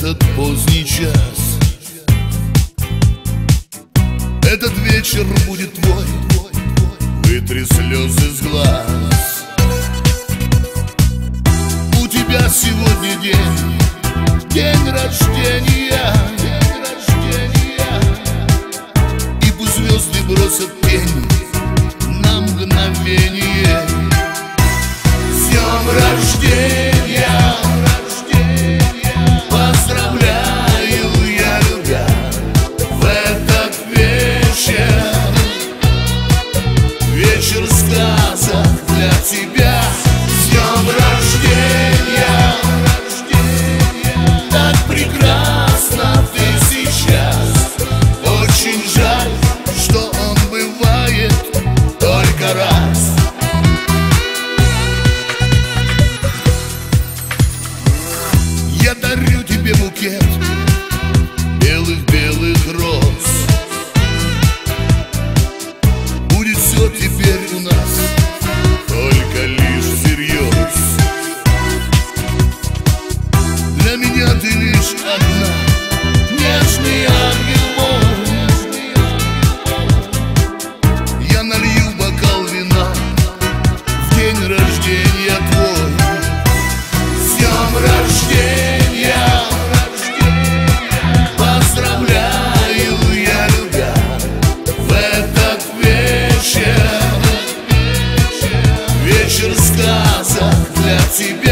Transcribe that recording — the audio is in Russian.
этот поздний час. Этот вечер будет твой, вытри слезы с глаз. У тебя сегодня день рождения, и пусть звезды бросят тень на мгновение. С днем рождения, поздравляю я, любя, в этот вечер. Вечер сказок для тебя. С днем рождения, так прекрасно ты сейчас. Очень жаль, что он бывает только раз. Я дарю тебе букет белых-белых роз. Будет все теперь у нас только лишь всерьез. Для меня ты лишь одна, нежный ангел мой. Я налью бокал вина в день рождения твой. С днем рождения, поздравляю я, любя, в этот вечер. Вечер сказок для тебя.